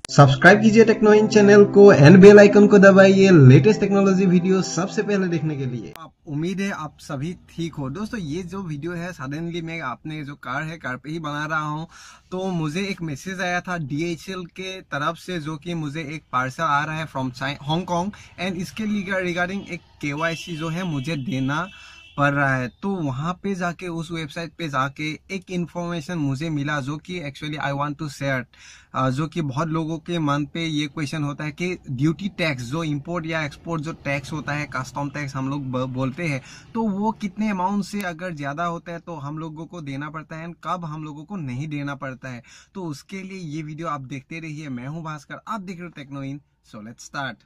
Subscribe कीजिए techno in channel को and bell icon को दबाइए लेटेस्ट टेक्नोलॉजी वीडियो सबसे पहले देखने के लिए। आप उम्मीद है आप सभी ठीक हो। दोस्तों ये जो वीडियो है सडनली मैं अपने जो कार पे ही बना रहा हूँ, तो मुझे एक मैसेज आया था DHL के तरफ से, जो कि मुझे एक पार्सल आ रहा है फ्रॉम हांगकांग एंड इसके रिगार्डिंग एक KYC जो है मुझे देना पड़ रहा है। तो वहां पे जाके उस वेबसाइट पे जाके एक इंफॉर्मेशन मुझे मिला जो कि actually I want to share, जो कि बहुत लोगों के मन पे ये क्वेश्चन होता है कि ड्यूटी टैक्स जो इंपोर्ट या एक्सपोर्ट जो टैक्स होता है, कस्टम टैक्स हम लोग बोलते हैं, तो वो कितने अमाउंट से अगर ज्यादा होता है तो हम लोगों को देना पड़ता है, कब हम लोगों को नहीं देना पड़ता है। तो उसके लिए ये वीडियो आप देखते रहिए। मैं हूं भास्कर, आप देख रहे हो techno in. So let's start.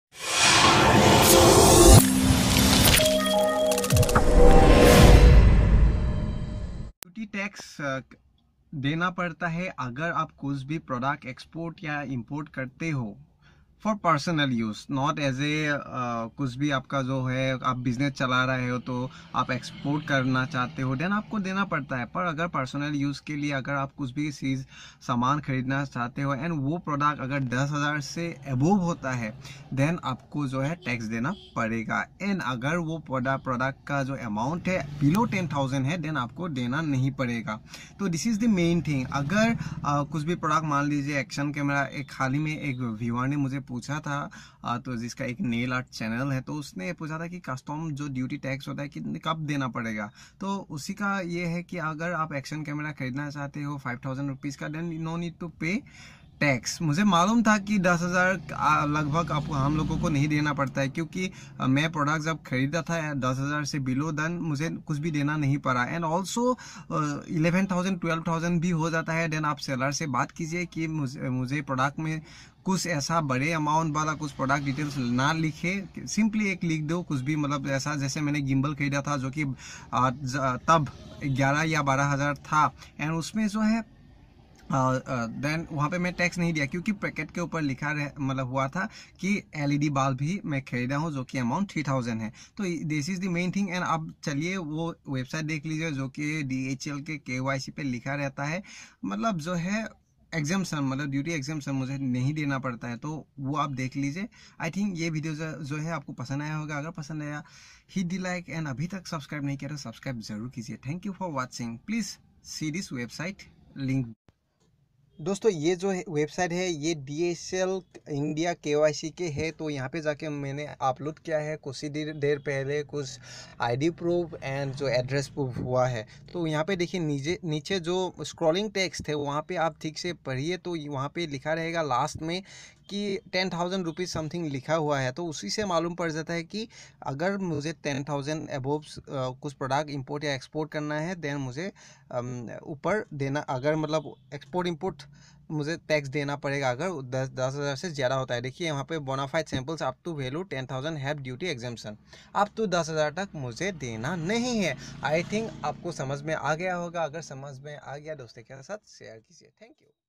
Duty tax देना पड़ता है अगर आप कुछ भी प्रोडक्ट एक्सपोर्ट या इंपोर्ट करते हो for personal use, not as a कुछ भी आपका जो है आप बिजनेस चला रहे हो तो आप एक्सपोर्ट करना चाहते हो, देन आपको देना पड़ता है। पर अगर पर्सनल यूज के लिए अगर आप कुछ भी चीज सामान खरीदना चाहते हो एंड वो प्रोडक्ट अगर 10,000 से अबोव होता है, देन आपको जो है टैक्स देना पड़ेगा। एंड अगर वो प्रोडक्ट का जो अमाउंट है बिलो 10,000 है, देन आपको देना नहीं पड़ेगा। तो this is the main thing. अगर कुछ भी प्रोडक्ट, मान लीजिए एक्शन कैमरा, एक हाल ही में एक व्यूअर ने मुझे पूछा था, तो जिसका एक नेल आर्ट चैनल है, तो उसने पूछा था कि कस्टम जो ड्यूटी टैक्स होता है कितने कब देना पड़ेगा। तो उसी का ये है कि अगर आप एक्शन कैमरा खरीदना चाहते हो 5,000 रुपीज़ का, then no need to pay tax. मुझे मालूम था कि 10,000 लगभग आपको हम लोगों को नहीं देना पड़ता है, क्योंकि मैं प्रोडक्ट जब खरीदा था 10,000 से बिलो, देन मुझे कुछ भी देना नहीं पड़ा। एंड ऑल्सो 11,000 12,000 भी हो जाता है, देन आप सेलर से बात कीजिए कि मुझे प्रोडक्ट में कुछ ऐसा बड़े अमाउंट वाला कुछ प्रोडक्ट डिटेल्स ना लिखे, सिंपली एक लिख दो कुछ भी, मतलब ऐसा जैसे मैंने गिम्बल खरीदा था जो कि तब 11 या 12,000 था, एंड उसमें जो है देन वहाँ पे मैं टैक्स नहीं दिया, क्योंकि पैकेट के ऊपर लिखा मतलब हुआ था कि LED बल्ब भी मैं खरीदा हूँ जो कि अमाउंट 3,000 है। तो this is the main thing. And अब चलिए वो वेबसाइट देख लीजिए जो कि DHL के KYC पे लिखा रहता है, मतलब जो है एग्जाम्शन, मतलब ड्यूटी एग्जाम्शन मुझे नहीं देना पड़ता है। तो वो आप देख लीजिए। आई थिंक ये वीडियो जो है आपको पसंद आया होगा। अगर पसंद आया हिट द लाइक, एंड अभी तक सब्सक्राइब नहीं किया तो सब्सक्राइब जरूर कीजिए। Thank you for watching. Please see this website link. दोस्तों ये जो वेबसाइट है ये DHL इंडिया KYC के है। तो यहाँ पे जाके मैंने अपलोड किया है कुछ ही देर पहले कुछ ID प्रूफ एंड जो एड्रेस प्रूफ हुआ है। तो यहाँ पे देखिए नीचे जो स्क्रॉलिंग टेक्स्ट है वहाँ पे आप ठीक से पढ़िए, तो वहाँ पे लिखा रहेगा लास्ट में कि 10,000 रुपीज़ समथिंग लिखा हुआ है। तो उसी से मालूम पड़ जाता है कि अगर मुझे 10,000 अबोव कुछ प्रोडक्ट इंपोर्ट या एक्सपोर्ट करना है, देन मुझे ऊपर देना, अगर मतलब एक्सपोर्ट इंपोर्ट मुझे टैक्स देना पड़ेगा अगर 10,000 से ज़्यादा होता है। देखिए यहाँ पे bonafide samples up to value 10,000 have duty exemption, up to 10,000 तक मुझे देना नहीं है। आई थिंक आपको समझ में आ गया होगा। अगर समझ में आ गया दोस्तों के साथ शेयर कीजिए। Thank you.